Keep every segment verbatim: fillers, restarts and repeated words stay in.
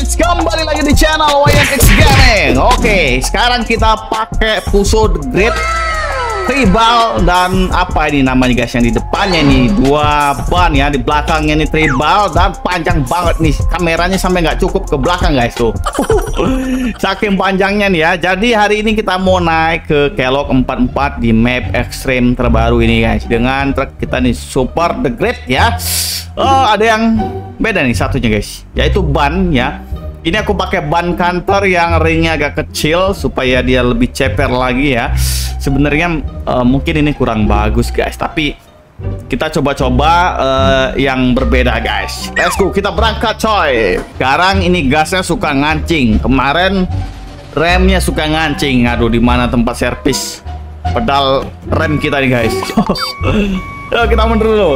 guys, kembali lagi di channel Y N X Gaming. Oke, sekarang kita pakai Fuso The Great tribal dan apa ini namanya guys, yang di depannya nih dua ban ya, di belakangnya nih tribal dan panjang banget nih, kameranya sampai nggak cukup ke belakang guys tuh. Saking panjangnya nih ya. Jadi hari ini kita mau naik ke Kellogg's empat puluh empat di map ekstrim terbaru ini guys, dengan truk kita nih Super The Great ya. Oh, ada yang beda nih satunya guys, yaitu ban ya. Ini aku pakai ban kantor yang ringnya agak kecil supaya dia lebih ceper lagi ya. Sebenarnya uh, mungkin ini kurang bagus guys, tapi kita coba-coba uh, yang berbeda guys. Let's go, kita berangkat coy. Sekarang ini gasnya suka ngancing. Kemarin remnya suka ngancing. Aduh, di mana tempat servis pedal rem kita nih guys. Yuk kita mundur dulu.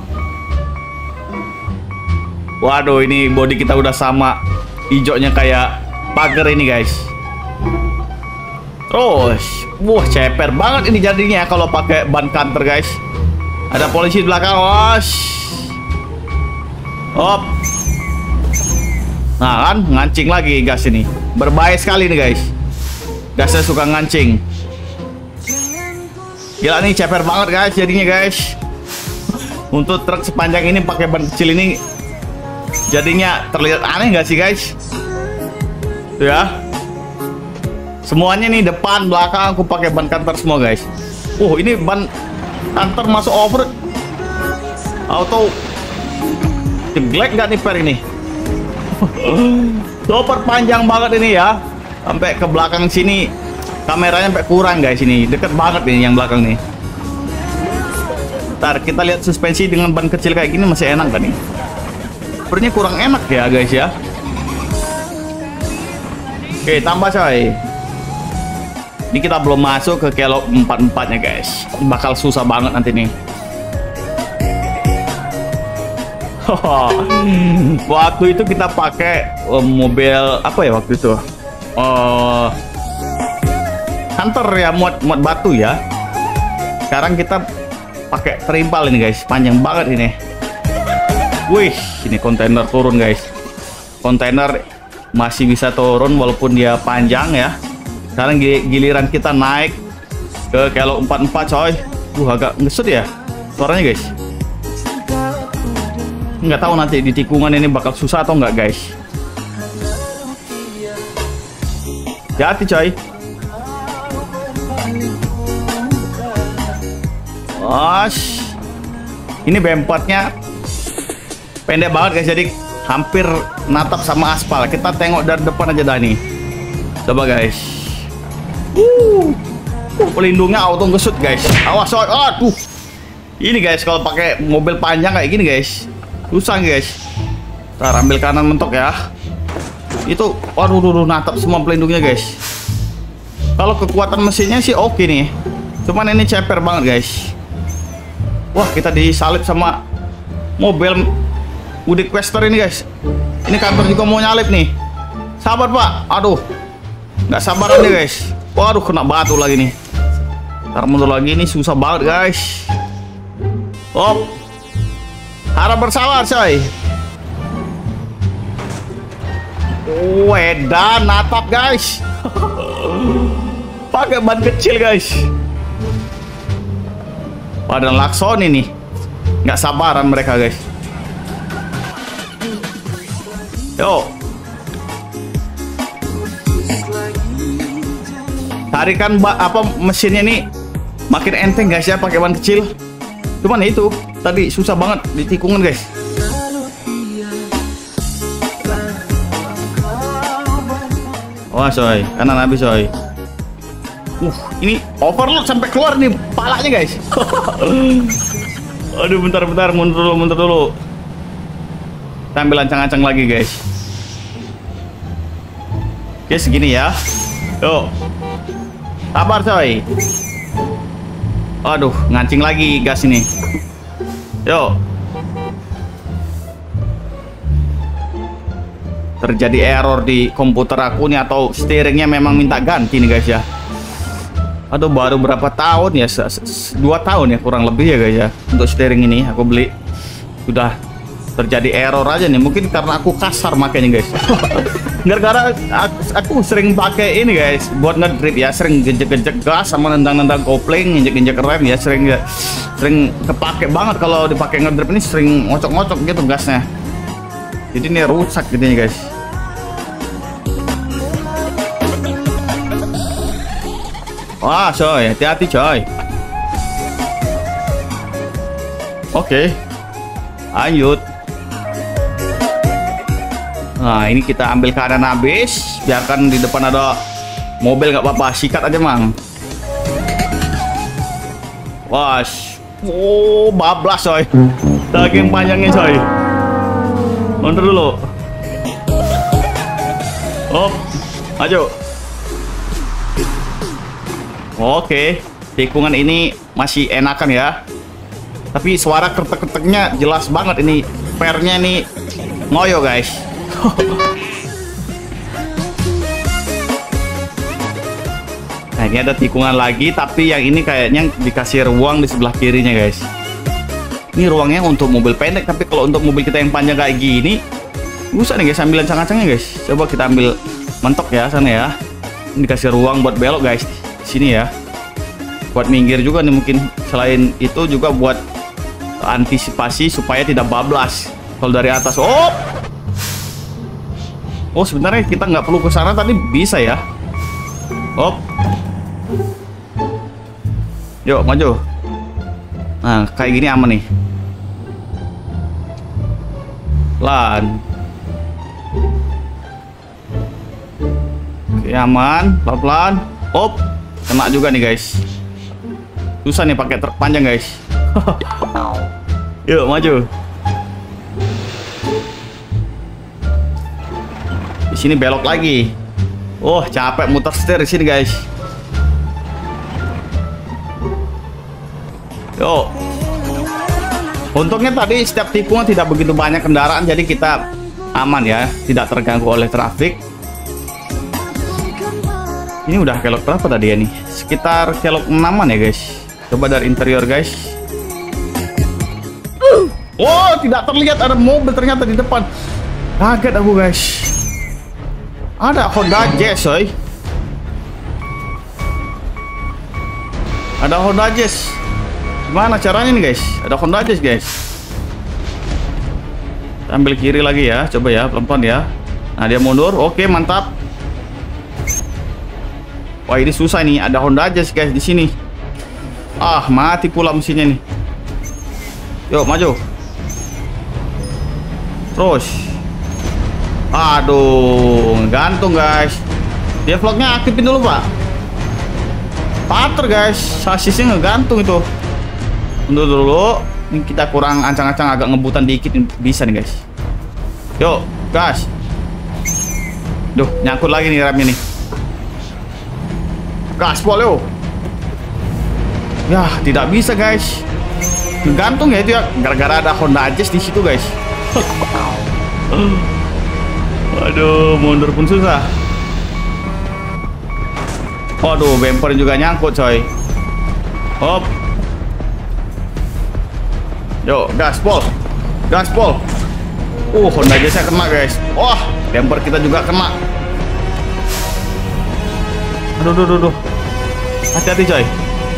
Waduh, ini body kita udah sama. Hijaunya kayak pagar ini guys. Terus, wah ceper banget ini jadinya kalau pakai ban kantor guys. Ada polisi di belakang, was. Hop. Nah kan, ngancing lagi gas ini. Berbahaya sekali nih guys. Gasnya suka ngancing. Gila nih, ceper banget guys jadinya guys. Untuk truk sepanjang ini pakai ban kecil ini, jadinya terlihat aneh nggak sih guys? Tuh ya. Semuanya nih depan, belakang aku pakai ban kantor semua guys. Uh, ini ban kantor masuk over auto jeglek nggak nih per ini? Super panjang banget ini ya. Sampai ke belakang sini kameranya sampai kurang guys ini. Deket banget ini yang belakang nih. Ntar kita lihat suspensi dengan ban kecil kayak gini masih enak kan nih? Sepertinya kurang enak ya guys ya. Oke, tambah coy. Ini kita belum masuk ke Kellogg's empat puluh empat nya guys. Bakal susah banget nanti nih. Waktu itu kita pakai uh, mobil apa ya waktu itu? Uh, Hunter ya, muat muat batu ya. Sekarang kita pakai terimpal ini guys, panjang banget ini. Wih, ini kontainer turun guys. Kontainer masih bisa turun walaupun dia panjang ya. Sekarang giliran kita naik ke Kellogg's empat puluh empat coy. Uh, agak ngesut ya suaranya guys. Nggak tahu nanti di tikungan ini bakal susah atau nggak guys. Hati coy. Osh. Ini B empat nya pendek banget guys, jadi hampir natap sama aspal. Kita tengok dari depan aja dah nih. Coba guys. Uh, uh pelindungnya auto ngesut guys. Awas coy. Aduh. Ini guys kalau pakai mobil panjang kayak gini guys, susah guys. Ntar ambil kanan mentok ya. Itu waduh, waduh, natap semua pelindungnya guys. Kalau kekuatan mesinnya sih oke nih. Cuman ini ceper banget guys. Wah, kita disalip sama mobil Woody Quester ini guys. Ini kantor juga mau nyalip nih. Sabar pak. Aduh, nggak sabaran deh guys. Waduh, kena batu lagi nih. Ntar mundur lagi nih, susah banget guys. Hop. Harap bersabar coy. Wedan natap guys. Pakai ban kecil guys. Pada lakson ini, nggak sabaran mereka guys. Yo, tarikan apa mesinnya nih makin enteng guys ya pakai ban kecil. Cuman itu tadi susah banget di tikungan guys. Wah coy, kanan habis coy. Uh, ini overload sampai keluar nih palanya guys. Aduh, bentar-bentar, mundur dulu, mundur dulu. Kita ambil ancang-ancang lagi guys. Oke, segini ya. Yuk. Sabar coy. Aduh, ngancing lagi gas ini. Yuk. Terjadi error di komputer aku nih, atau steeringnya memang minta ganti nih guys ya. Aduh, baru berapa tahun ya? Dua tahun ya kurang lebih ya guys ya. Untuk steering ini aku beli sudah terjadi error aja nih. Mungkin karena aku kasar makanya guys. Gara-gara aku, aku sering pakai ini guys buat ngedrip ya, sering gejek-gejek gas sama nendang-nendang kopling, injek-injek rem ya, sering sering kepake banget kalau dipakai ngedrip ini, sering ngocok-ngocok gitu gasnya. Jadi ini rusak jadinya guys. Wah coy, hati-hati coy. Oke, lanjut. Nah ini kita ambil kanan habis, biarkan di depan ada mobil nggak apa-apa, sikat aja mang. Wah, oh bablas coy, daging panjangnya coy. Mundur dulu. Oh, maju. Oke, tikungan ini masih enakan ya. Tapi suara kretek-kreteknya jelas banget, ini pernya nih ngoyo guys. Nah ini ada tikungan lagi, tapi yang ini kayaknya dikasih ruang di sebelah kirinya guys. Ini ruangnya untuk mobil pendek, tapi kalau untuk mobil kita yang panjang kayak gini susah nih guys ambil ancang-ancangnya guys. Coba kita ambil mentok ya sana ya. Ini dikasih ruang buat belok guys sini ya, buat minggir juga nih mungkin. Selain itu juga buat antisipasi supaya tidak bablas kalau dari atas. Oh, oh sebenarnya kita nggak perlu ke sana, tadi bisa ya. Oh, yuk maju. Nah kayak gini aman nih. Lan, oke aman, pelan-pelan. Oh, kena juga nih guys. Susah nih pakai truk panjang guys. Yuk maju. Di sini belok lagi. Oh capek muter setir di sini guys. Yuk. Untungnya tadi setiap tikungan tidak begitu banyak kendaraan, jadi kita aman ya, tidak terganggu oleh trafik. Ini udah kelok berapa tadi ya nih? Sekitar kelok enaman ya guys. Coba dari interior guys. Oh tidak terlihat ada mobil ternyata di depan. Kaget aku guys. Ada Honda Jazz coy. Ada Honda Jazz. Gimana caranya nih guys? Ada Honda Jazz guys. Ambil kiri lagi ya, coba ya pelan-pelan ya. Nah dia mundur, oke mantap. Wah ini susah nih, ada Honda Jazz guys di sini. Ah mati pula mesinnya nih. Yuk maju. Terus. Aduh, gantung guys. Dia vlognya aktifin dulu pak. Pater guys, sasisnya ngegantung itu. Mundur dulu. Ini kita kurang ancang-ancang, agak ngebutan dikit bisa nih guys. Yuk, gas. Duh, nyangkut lagi nih remnya nih. Gaspol yuk. Ya, tidak bisa guys. Gantung ya itu ya, gara-gara ada Honda Jazz di situ guys. Waduh, mundur pun susah. Waduh, bumper juga nyangkut coy. Hop. Yuk, gaspol. Gaspol. Uh, Honda Jazz-nya kena guys. Wah, bumper kita juga kena. Aduh, aduh, aduh, aduh. Hati-hati coy.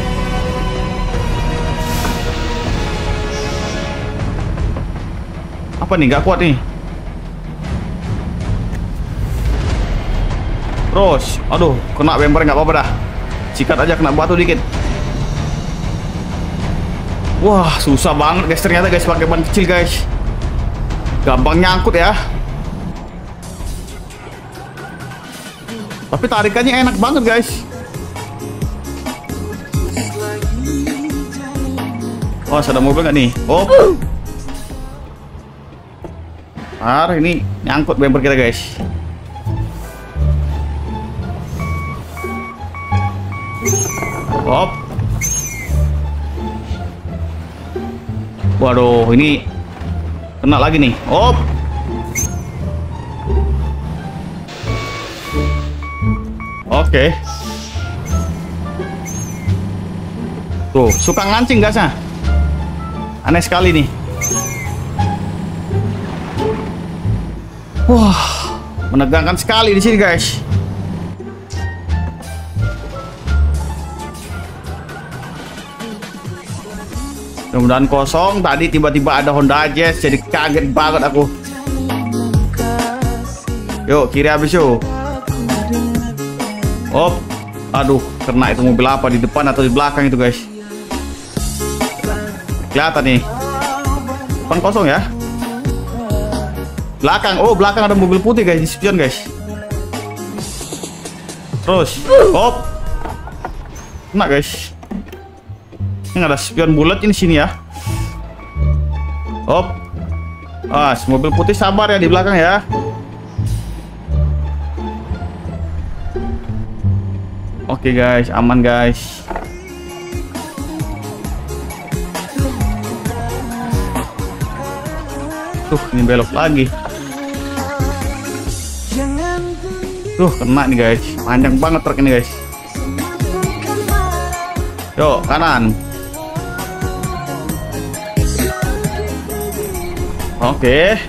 Apa nih, gak kuat nih. Terus, aduh, kena bumper nggak apa-apa dah. Sikat aja, kena batu dikit. Wah, susah banget guys ternyata guys pakai ban kecil guys. Gampang nyangkut ya. Tapi tarikannya enak banget guys. Oh, ada mobil nggak nih? Oh. Ar, ini nyangkut bumper kita guys. Hop. Waduh, ini kena lagi nih. Hop. Oke. Tuh, suka ngancing gasnya. Aneh sekali nih. Wah, menegangkan sekali di sini, guys. Mudah-mudahan kosong. Tadi tiba-tiba ada Honda Jazz, jadi kaget banget aku. Yuk, kiri habis yuk. Op. Aduh, kena itu mobil apa di depan atau di belakang itu, guys? Kelihatan nih. Depan kosong ya. Belakang, oh belakang ada mobil putih guys, di spion guys. Terus, hop, kena guys. Ini ada spion bulat ini sini ya. Hop, ah, mobil putih sabar ya di belakang ya. Oke guys, aman guys. Tuh, ini belok lagi. Tuh, kena nih guys. Panjang banget truk ini guys. Yuk, kanan. Oke.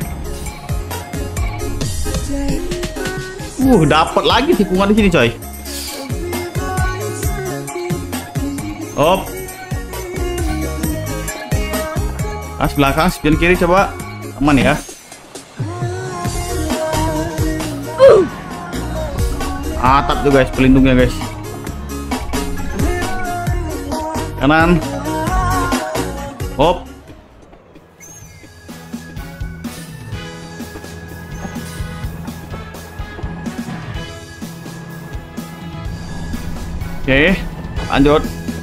Uh, dapat lagi tikungan di sini, coy. Hop. As belakang, spion kiri coba. Aman ya. Atap tuh guys, pelindungnya guys. Kanan. Hop. Oke, lanjut.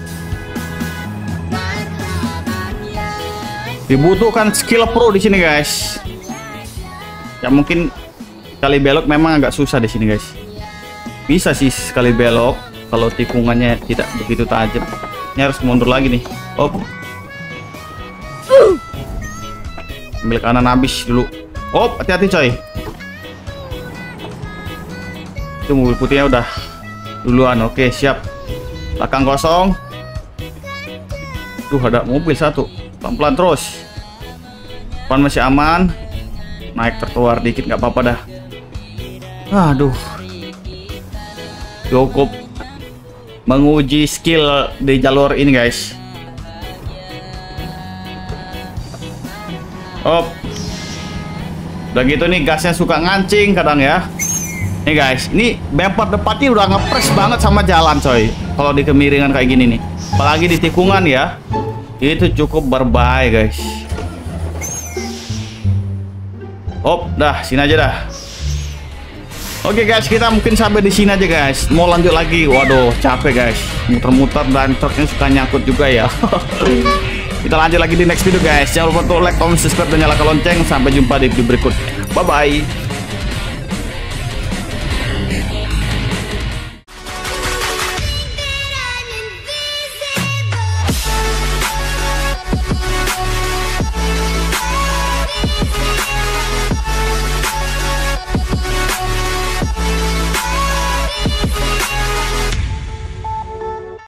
Dibutuhkan skill pro di sini guys. Ya mungkin sekali belok memang agak susah di sini guys. Bisa sih sekali belok kalau tikungannya tidak begitu tajam. Ini harus mundur lagi nih. Oh, ambil kanan habis dulu. Oh, hati-hati coy. Itu mobil putihnya udah duluan. Oke, siap. Belakang kosong. Tuh ada mobil satu. Pelan-pelan terus. Depan masih aman. Naik trotoar dikit nggak apa-apa dah. Aduh. Cukup menguji skill di jalur ini guys. Op. Udah gitu nih gasnya suka ngancing kadang ya. Nih guys, ini bumper depannya udah ngepres banget sama jalan coy. Kalau di kemiringan kayak gini nih, apalagi di tikungan ya, itu cukup berbahaya guys. Op, dah sini aja dah. Oke guys, kita mungkin sampai di sini aja guys. Mau lanjut lagi, waduh capek guys, muter-muter dan truknya suka nyangkut juga ya. Kita lanjut lagi di next video guys. Jangan lupa untuk like, comment, subscribe, dan nyalakan lonceng. Sampai jumpa di video berikutnya. Bye bye.